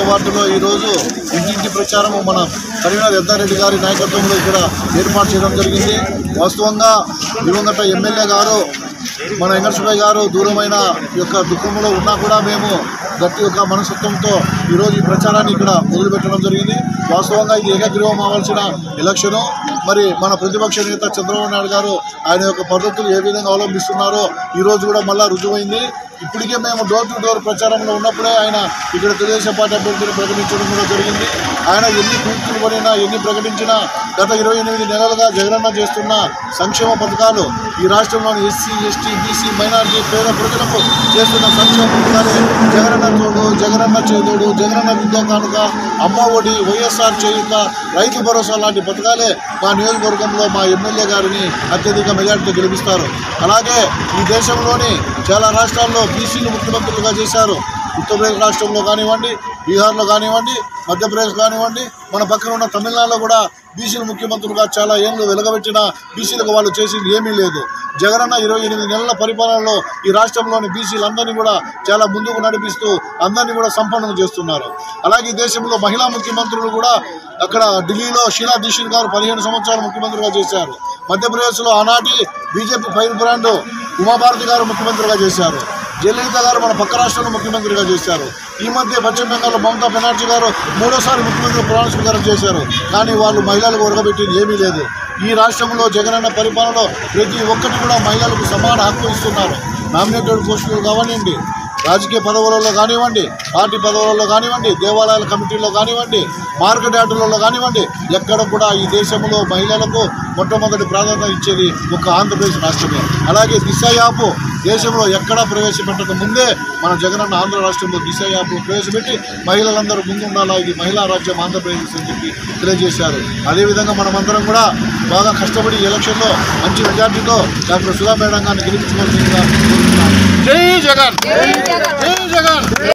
వార్డులో ఈరోజు ఇంటింటి ప్రచారము మన కరీంనగర్ ఎద్దారెడ్డి గారి నాయకత్వంలో ఇక్కడ ఏర్పాటు చేయడం జరిగింది. వాస్తవంగా దివంగత ఎమ్మెల్యే గారు మన వెంకటేశ్వరయ్య గారు దూరమైన యొక్క దుఃఖంలో ఉన్నా కూడా మేము గట్టి యొక్క మనస్తత్వంతో ఈరోజు ఈ ప్రచారాన్ని ఇక్కడ మొదలుపెట్టడం జరిగింది. వాస్తవంగా ఇది ఏకగ్రీవం అవ్వాల్సిన ఎలక్షను. మరి మన ప్రతిపక్ష నేత చంద్రబాబు నాయుడు గారు ఆయన యొక్క పద్ధతులు ఏ విధంగా అవలంబిస్తున్నారో ఈరోజు కూడా మళ్ళా రుజువైంది. ఇప్పటికే మేము డోర్ టు డోర్ ప్రచారంలో ఉన్నప్పుడే ఆయన ఇక్కడ తెలుగుదేశం పార్టీ అభ్యర్థిని ప్రకటించడం కూడా జరిగింది. ఆయన ఎన్ని ట్వీట్లు పడినా ఎన్ని ప్రకటించినా గత 28 నెలలుగా జగనన్న చేస్తున్న సంక్షేమ పథకాలు ఈ రాష్ట్రంలోని ఎస్సీ, ఎస్టీ, బీసీ, మైనారిటీ పేద ప్రజలకు చేస్తున్న సంక్షేమ పథకాలే జగనన్న తోడు, జగనన్న చేదోడు, జగనన్న విద్యా కానుక, అమ్మ ఒడి, వైఎస్ఆర్ చేయుత, రైతు భరోసా లాంటి పథకాలే మా నియోజకవర్గంలో మా ఎమ్మెల్యే గారిని అత్యధిక మెజార్టీతో గెలిపిస్తారు. అలాగే ఈ దేశంలోని చాలా రాష్ట్రాల్లో బీసీలు ముఖ్యమంత్రులుగా చేశారు. ఉత్తరప్రదేశ్ రాష్ట్రంలో కానివ్వండి, బీహార్లో కానివ్వండి, మధ్యప్రదేశ్ కానివ్వండి, మన పక్కన ఉన్న తమిళనాడులో కూడా బీసీలు ముఖ్యమంత్రులుగా చాలా ఏళ్ళు వెలగబెట్టిన బీసీలకు వాళ్ళు చేసింది ఏమీ లేదు. జగనన్న 28 నెలల పరిపాలనలో ఈ రాష్ట్రంలోని బీసీలందరినీ కూడా చాలా ముందుకు నడిపిస్తూ అందరినీ కూడా సంపన్నం చేస్తున్నారు. అలాగే ఈ దేశంలో మహిళా ముఖ్యమంత్రులు కూడా అక్కడ ఢిల్లీలో షీలా దీక్షిత్ గారు 15 సంవత్సరాలు ముఖ్యమంత్రిగా చేశారు. మధ్యప్రదేశ్లో ఆనాటి బీజేపీ ఫైర్ బ్రాండ్ ఉమాభారతి గారు ముఖ్యమంత్రిగా చేశారు. జయలలిత గారు మన పక్క రాష్ట్రంలో ముఖ్యమంత్రిగా చేశారు. ఈ మధ్య పశ్చిమ బెంగాల్లో మమతా బెనర్జీ గారు 3వ ముఖ్యమంత్రి ప్రమాణ స్వీకారం చేశారు. కానీ వాళ్ళు మహిళలకు ఒరగబెట్టింది ఏమీ లేదు. ఈ రాష్ట్రంలో జగనన్న పరిపాలనలో ప్రతి ఒక్కటి కూడా మహిళలకు సమాన హక్కు ఇస్తున్నారు. నామినేటెడ్ పోస్టులు కానివ్వండి, రాజకీయ పదవులలో కానివ్వండి, పార్టీ పదవులలో కానివ్వండి, దేవాలయాల కమిటీలో కానివ్వండి, మార్కెట్ యార్డులలో కానివ్వండి, ఎక్కడ కూడా ఈ దేశంలో మహిళలకు మొట్టమొదటి ప్రాధాన్యత ఇచ్చేది ఒక ఆంధ్రప్రదేశ్ రాష్ట్రమే. అలాగే దిశ యాప్ దేశంలో ఎక్కడా ప్రవేశపెట్టక ముందే మన జగనన్న ఆంధ్ర రాష్ట్రంలో దిశ యాప్ ప్రవేశపెట్టి మహిళలందరూ ముందుండాలా, ఇది మహిళా రాజ్యం ఆంధ్రప్రదేశ్ అని చెప్పి తెలియజేశారు. అదేవిధంగా మనమందరం కూడా బాగా కష్టపడి ఎలక్షన్లో మంచి మెజార్టీతో డాక్టర్ సుధా మేడం గారిని గెలిపించుకోవాల్సిందిగా కోరుతున్నాను. జై జగన్, జై జగన్.